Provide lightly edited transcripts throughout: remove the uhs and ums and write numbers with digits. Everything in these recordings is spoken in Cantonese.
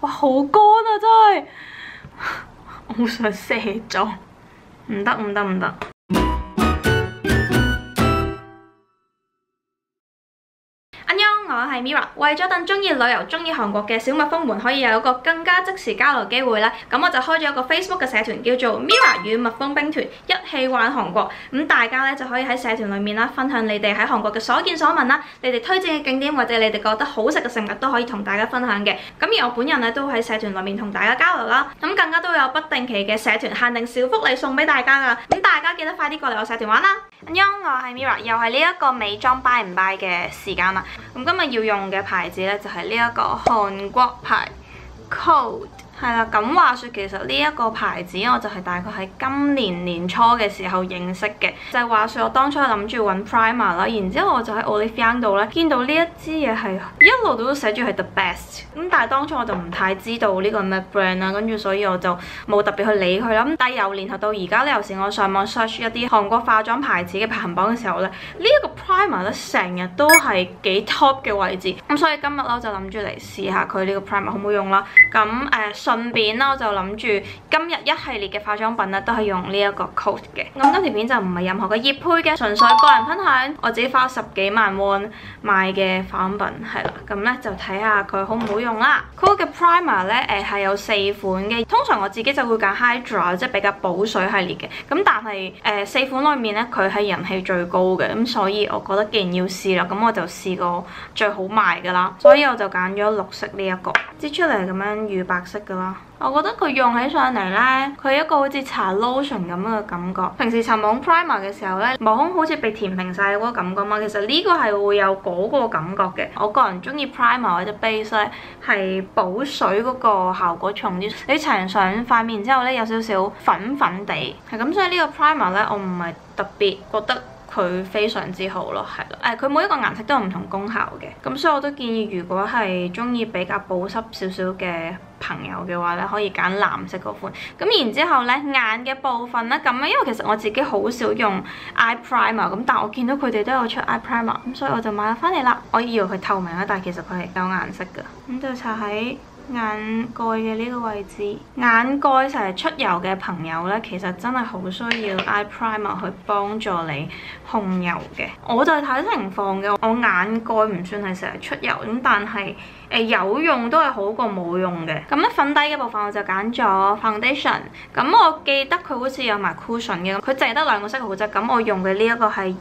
哇，好乾啊，真係，我好想卸妝，唔得唔得唔得。我係 Mira， 為咗等中意旅遊、中意韓國嘅小蜜蜂們可以有一個更加即時交流機會咧，咁我就開咗一個 Facebook 嘅社團，叫做 Mira 與蜜蜂兵團，一起玩韓國。咁大家咧就可以喺社團裏面啦，分享你哋喺韓國嘅所見所聞啦，你哋推薦嘅景點或者你哋覺得好食嘅食物都可以同大家分享嘅。咁而我本人咧都喺社團裏面同大家交流啦，咁更加都有不定期嘅社團限定小福利送俾大家噶。咁大家記得快啲過嚟我社團玩啦！我係 Mira， 又係呢一個美妝 buy 唔 buy 嘅時間啦。咁今日要用嘅牌子咧就係呢一個韓國牌 Code。係啦，咁話說其實呢一個牌子我就係大概喺今年年初嘅時候認識嘅，就係話說我當初諗住揾 primer 啦，然之後我就喺 Olivia 度咧見到呢一支嘢係一路都寫住係 the best， 咁但係當初我就唔太知道呢個咩 brand 啦，跟住所以我就冇特別去理佢啦。咁但係由年頭到而家咧，有時我上網 search 一啲韓國化妝牌子嘅排行榜嘅時候咧，呢一個 primer 咧成日都係幾 top 嘅位置，咁所以今日咧我就諗住嚟試下佢呢個 primer 好唔好用啦。咁順便啦，我就諗住今日一系列嘅化妝品咧，都係用呢一個 Code 嘅。咁今條片就唔係任何嘅業配嘅，純粹個人分享。我自己花10幾萬 won 買嘅化妝品係啦，咁咧就睇下佢好唔好用啦。Code 嘅 primer 咧，係有4款嘅。通常我自己就會揀 Hydra， 即係比較補水系列嘅。咁但係4款裏面咧，佢係人氣最高嘅。咁所以我覺得既然要試啦，咁我就試個最好賣㗎啦。所以我就揀咗綠色呢一個，擠出嚟咁樣乳白色㗎啦。我覺得佢用起上嚟咧，佢一個好似搽 lotion 咁樣嘅感覺。平時搽毛孔 primer 嘅時候咧，毛孔好似被填平晒嗰個感覺嘛。其實呢個係會有嗰個感覺嘅。我個人中意 primer 或者 base 咧，係補水嗰個效果重啲。你搽完上塊面之後咧，有少少粉粉地，係咁。所以呢個 primer 咧，我唔係特別覺得佢非常之好咯，係啦。佢每一個顏色都有唔同功效嘅，咁所以我都建議如果係中意比較保濕少少嘅朋友嘅話咧，可以揀藍色嗰款。咁然之後咧，眼嘅部分咧，咁樣因為其實我自己好少用 eye primer， 咁但係我見到佢哋都有出 eye primer， 咁所以我就買咗翻嚟啦。我以為佢透明啦，但係其實佢係有顏色㗎。咁就搽喺眼蓋嘅呢個位置，眼蓋成日出油嘅朋友咧，其實真係好需要 eye primer 去幫助你控油嘅。我就係睇情況嘅，我眼蓋唔算係成日出油咁，但係有用都係好過冇用嘅。咁咧粉底嘅部分我就揀咗 foundation， 咁我記得佢好似有埋 cushion 嘅，佢淨係得2個色號啫。咁我用嘅呢一個係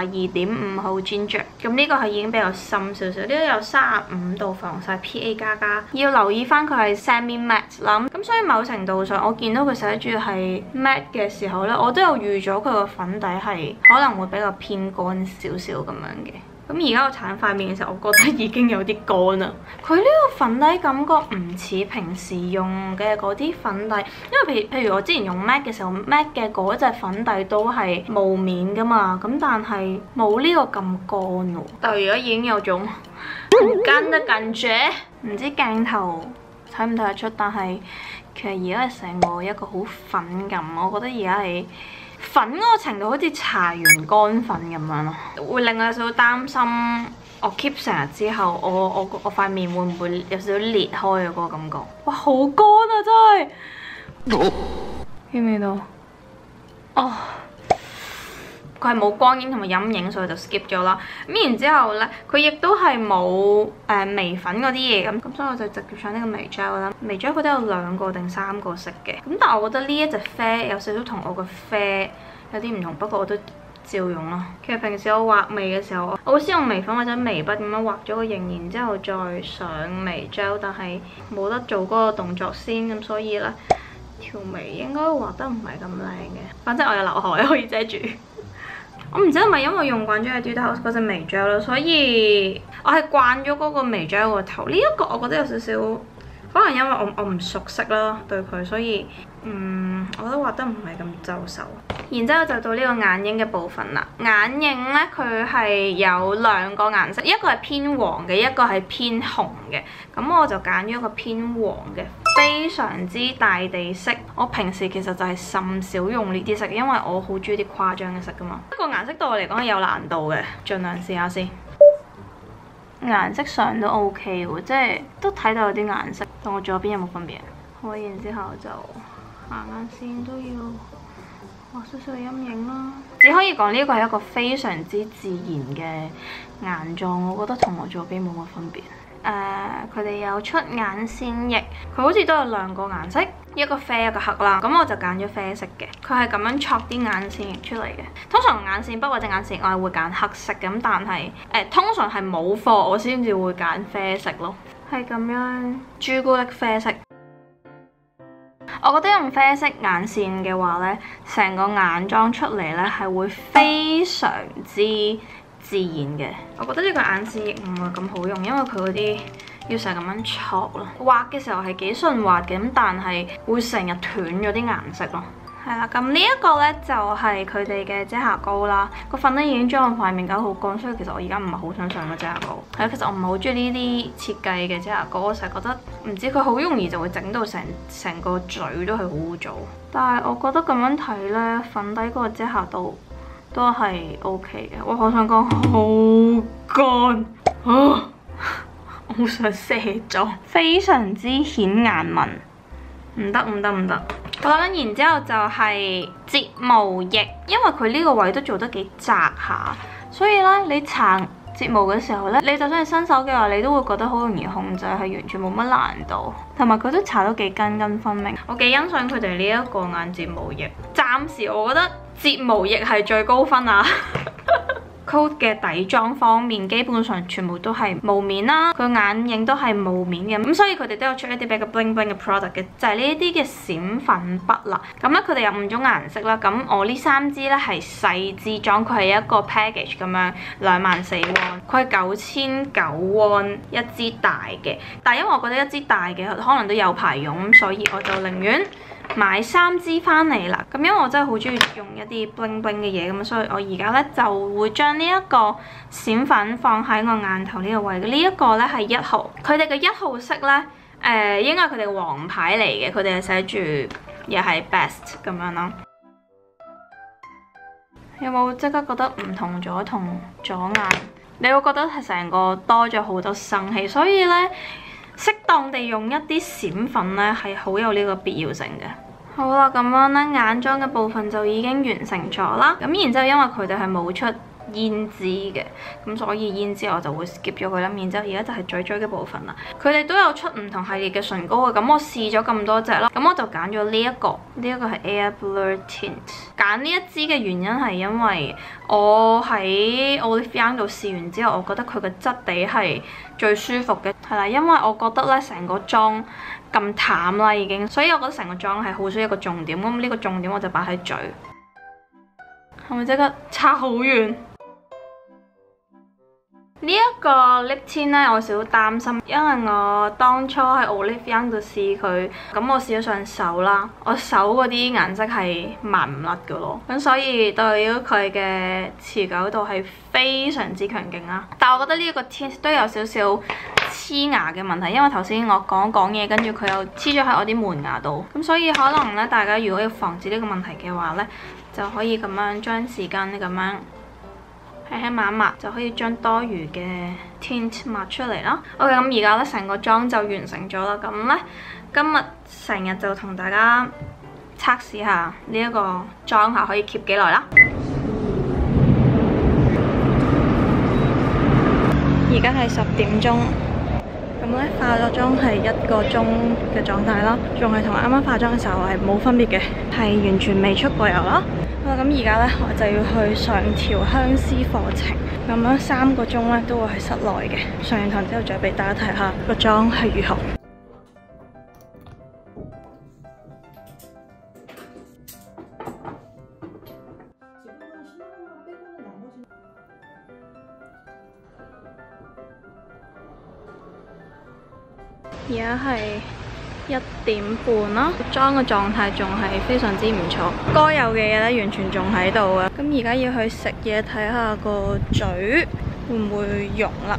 22.5號 ginger， 咁呢個係已經比較深少少，呢個有35度防曬 PA++， 要留意翻佢係 semi matte 啦。咁所以某程度上我見到佢寫住係 matte 嘅時候咧，我都有預咗佢個粉底係可能會比較偏乾少少咁樣嘅。咁而家我搽塊面嘅時候，我覺得已經有啲乾啦。佢呢個粉底感覺唔似平時用嘅嗰啲粉底，因為譬如我之前用 MAC 嘅時候，MAC 嘅嗰隻粉底都係霧面噶嘛，咁但係冇呢個咁乾喎。但係而家已經有種唔乾嘅感覺，唔知鏡頭睇唔睇得出，但係其實而家係成個一個好粉咁，我覺得而家係粉嗰個程度好似搽完乾粉咁樣咯，會令我有少少擔心。我 keep 成日之後，我塊面會唔會有少少裂開嘅嗰個感覺？哇，好乾啊，真係！見唔見到？哦，佢係冇光影同埋陰影，所以就 skip 咗啦。咁然之後咧，佢亦都係冇眉粉嗰啲嘢咁，所以我就直接上呢個眉 gel 啦。眉 gel 佢都有2個定3個色嘅，咁但係我覺得呢一隻啡有少少同我個啡有啲唔同，不過我都照用啦。其實平時我畫眉嘅時候，我會先用眉粉或者眉筆咁樣畫咗個形，然之後再上眉 gel，但係冇得做嗰個動作先，咁所以咧條眉應該畫得唔係咁靚嘅。反正我有劉海可以遮住。我唔知係咪因為用慣咗 Etude House 嗰隻眉 gel 啦，所以我係慣咗嗰個眉 gel 個頭。呢一個我覺得有少少，可能因為我唔熟悉啦對佢，所以我覺得畫得唔係咁就手。然之後就到呢個眼影嘅部分啦。眼影咧佢係有2個顏色，一個係偏黃嘅，一個係偏紅嘅。咁我就揀咗一個偏黃嘅，非常之大地色。我平時其實就係甚少用呢啲色，因為我好中意啲誇張嘅色噶嘛。呢個顏色對我嚟講係有難度嘅，盡量試下先。 顏色上都 OK 喎，即係都睇到有啲顏色，同我左邊有冇分別？好，然之後就下眼線都要畫少少陰影啦。只可以講呢個係一個非常之自然嘅眼妝，我覺得同我左邊冇乜分別。佢哋有出眼線液，佢好似都有兩個顏色，一個啡一個黑啦。咁我就揀咗啡色嘅，佢係咁樣戳啲眼線液出嚟嘅。通常眼線筆或者眼線液我係會揀黑色咁，但係通常係冇貨我先至會揀啡色咯，係咁樣朱古力啡色。我覺得用啡色眼線嘅話呢，成個眼妝出嚟呢係會非常之自然嘅。我覺得呢個眼線液唔係咁好用，因為佢嗰啲要成日咁樣戳咯。畫嘅時候係幾順滑嘅，咁但係會成日斷咗啲顏色咯。係啦，咁呢一個呢就係佢哋嘅遮瑕膏啦。個粉呢已經將我塊面搞好乾，所以其實我而家唔係好想上個遮瑕膏。係啦，其實我唔係好中意呢啲設計嘅遮瑕膏，我成日覺得唔知佢好容易就會整到成個嘴都係好污糟。但係我覺得咁樣睇呢，粉底嗰個遮瑕度都係 OK 嘅。我想講好乾啊！我好想卸妝，非常之顯眼紋，唔得。好啦，然之後就係睫毛液，因為佢呢個位都做得幾窄下，所以咧你搽睫毛嘅時候咧，你就算係新手嘅話，你都會覺得好容易控制，係完全冇乜難度。同埋佢都搽到幾根根分明，我幾欣賞佢哋呢一個眼睫毛液。暫時我覺得睫毛液係最高分啊！Code 嘅底妝方面，基本上全部都係霧面啦，佢眼影都係霧面嘅，咁所以佢哋都有出一啲比較 bling bling 嘅 product 嘅，就係呢一啲嘅閃粉筆啦。咁咧佢哋有5種顏色啦，咁我呢3支咧係細支裝，佢係一個 package 咁樣，24,000 won，佢係9,900 won一支大嘅，但係因為我覺得一支大嘅可能都有排用，咁所以我就寧願買3支翻嚟啦。咁因為我真係好中意用一啲 bling bling 嘅嘢，咁所以我而家咧就會將呢一個閃粉放喺我眼頭呢個位嘅。呢一個咧係1號，佢哋嘅1號色咧，應該係佢哋嘅王牌嚟嘅，佢哋係寫住又係 best 咁樣啦。有冇即刻覺得唔同咗同左眼？你會覺得係成個多咗好多生氣，所以咧適當地用一啲閃粉咧係好有呢個必要性嘅。好啦，咁樣咧眼妝嘅部分就已經完成咗啦。咁然之後因為佢哋係冇出胭脂嘅，咁所以胭脂我就會 skip 咗佢啦。然之後而家就係嘴嘴嘅部分啦。佢哋都有出唔同系列嘅唇膏嘅，咁我試咗咁多隻啦，咁我就揀咗呢一個，呢一個係 Air Blur Tint。揀呢一支嘅原因係因為我喺 Olive Young 度試完之後，我覺得佢嘅質地係最舒服嘅，係啦，因為我覺得咧成個妝咁淡啦已經，所以我覺得成個妝係好需要一個重點，咁呢個重點我就擺喺嘴，係咪即刻差好遠？呢一個 lip tint 咧，我有少少擔心，因為我當初喺 Olive Young 度試佢，咁我試咗上手啦，我手嗰啲顏色係抹唔甩㗎咯，咁所以對於佢嘅持久度係非常之強勁啦。但係我覺得呢一個 tint 都有少少黐牙嘅問題，因為頭先我講嘢，跟住佢又黐咗喺我啲門牙度，咁所以可能咧，大家如果要防止呢個問題嘅話咧，就可以咁樣將時間咁樣輕輕抹一抹，就可以將多餘嘅 tint 抹出嚟啦。OK， 咁而家咧成個妝就完成咗啦。咁咧今日成日就同大家測試下呢一個妝效可以 keep 幾耐啦。而家係10點鐘，咁咧化咗妝係1個鐘嘅狀態啦，仲係同啱啱化妝嘅時候係冇分別嘅，係完全未出過油啦。咁而家咧我就要去上調香師課程，咁樣3個鐘咧都會喺室內嘅。上完堂之後再俾大家睇下個妝係如何。而家係1點半啦，妝嘅狀態仲係非常之唔錯，該有嘅嘢咧完全仲喺度啊！咁而家要去食嘢，睇下個嘴會唔會溶啦。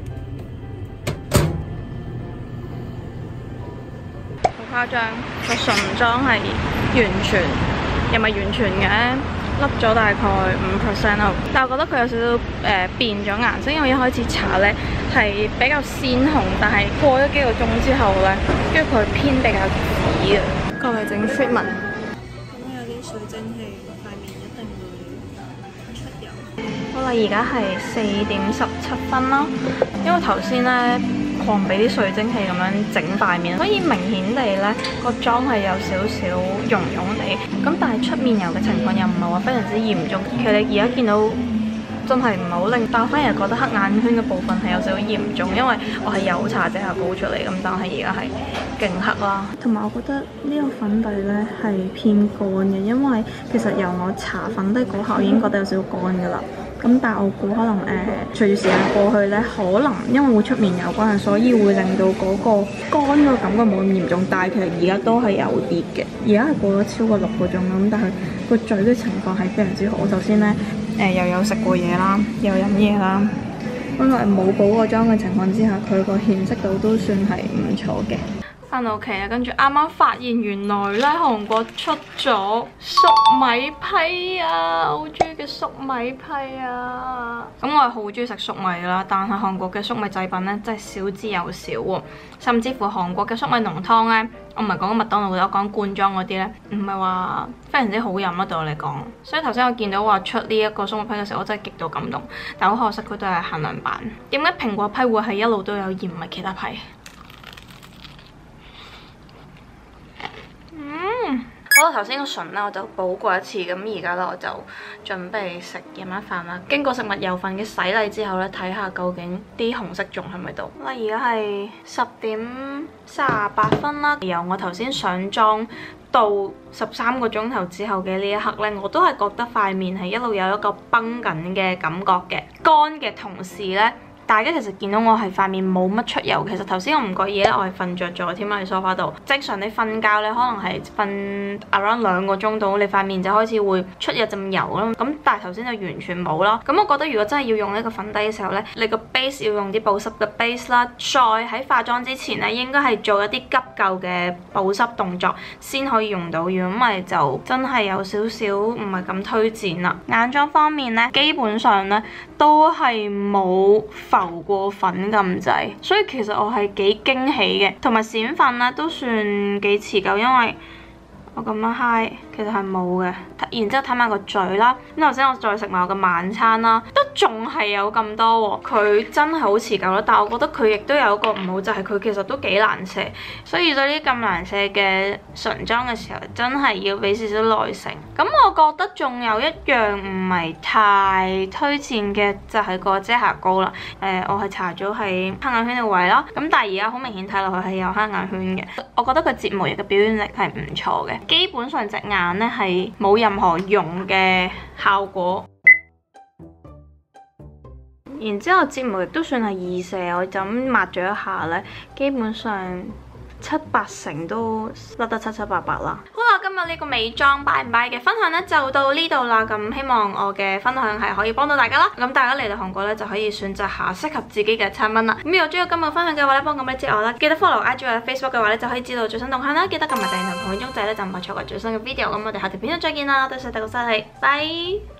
好誇張，個唇妝係完全，又唔係完全嘅，凹咗大概5% 咯。但係我覺得佢有少少變咗顏色，因為一開始搽咧係比較鮮紅，但係過咗幾個鐘之後咧，跟住佢偏比較紫嘅。過嚟整 treatment。 咁有啲水蒸氣，塊面一定會出油。 好啦，而家係4:17啦，因為頭先咧狂俾啲水蒸氣咁樣整塊面，所以明顯地咧個妝係有少少溶溶地。咁但係出面油嘅情況又唔係話非常之嚴重。其實你而家見到真係唔係好靚，但我反而覺得黑眼圈嘅部分係有少少嚴重，因為我係有搽遮瑕膏出嚟咁，但係而家係勁黑啦。同埋我覺得呢個粉底咧係偏乾嘅，因為其實由我搽粉底嗰下我已經覺得有少少乾㗎啦。咁但係我估可能隨住時間過去咧，可能因為會出面油關係，所以會令到嗰個乾嘅感覺冇咁嚴重。但係其實而家都係有啲嘅，而家係過咗超過6個鐘啦。咁但係個嘴嘅情況係非常之好。我首先咧又有食過嘢啦，又飲嘢啦，因為冇補過妝嘅情況之下，佢個顯色度都算係唔錯嘅。翻到屋企啊，跟住啱啱發現原來咧韓國出咗粟米批啊，好中意嘅粟米批啊！咁我係好中意食粟米啦，但係韓國嘅粟米製品咧真係少之又少喎，甚至乎韓國嘅粟米濃湯咧，我唔係講麥當勞嘅，我講罐裝嗰啲咧，唔係話非常之好飲啦對我嚟講。所以頭先我見到話出呢一個粟米批嘅時候，我真係極度感動，但好可惜佢都係限量版。點解蘋果批會係一路都有，而唔係其他批？好啦，頭先個唇咧我就補過一次，咁而家咧我就準備食夜晚飯啦。經過食物油份嘅洗禮之後咧，睇下究竟啲紅色仲喺咪度。咁而家係10:38啦。由我頭先上妝到13個鐘頭之後嘅呢一刻咧，我都係覺得塊面係一路有一個繃緊嘅感覺嘅。乾嘅同時咧，大家其實見到我係塊面冇乜出油，其實頭先我唔覺意咧，我係瞓着咗添喺梳化度。正常你瞓覺咧，可能係瞓 around 2個鐘度，你塊面就開始會出一陣油啦。咁但係頭先就完全冇啦。咁我覺得如果真係要用呢個粉底嘅時候咧，你個 base 要用啲保濕嘅 base 啦，再喺化妝之前咧，應該係做一啲急救嘅保濕動作先可以用到。如果唔係就真係有少少唔係咁推薦啦。眼妝方面咧，基本上咧都係冇浮過粉咁滯，所以其實我係幾驚喜嘅，同埋閃粉咧都算幾持久，因為我咁樣揩其實係冇嘅。然之後睇埋個嘴啦，咁頭先我再食埋我嘅晚餐啦，都仲係有咁多喎。佢真係好持久啦，但係我覺得佢亦都有一個唔好，就係佢其實都幾難卸，所以對啲咁難卸嘅唇妝嘅時候，真係要俾少少耐性。咁我覺得仲有一樣唔係太推薦嘅，就係個遮瑕膏啦。我係搽咗喺黑眼圈嘅位啦，咁但係而家好明顯睇落去係有黑眼圈嘅。我覺得佢睫毛液嘅表現力係唔錯嘅，基本上隻眼咧係冇任何溶嘅效果。然之後睫毛亦都算係易卸，我就咁抹咗一下咧，基本上7-8成都甩得七七八八啦。好啦，今日呢個美妝拜唔拜嘅分享咧就到呢度啦。咁希望我嘅分享係可以幫到大家啦。咁大家嚟到韓國咧就可以選擇下適合自己嘅產品啦。咁如果中意今日分享嘅話咧，幫我撳支持我啦。記得 follow IG 或者 Facebook 嘅話咧就可以知道最新動向啦。記得撳埋訂閱同旁邊鐘仔咧就唔會錯過最新嘅 video。咁我哋下條片再見啦，多謝大家收睇，拜。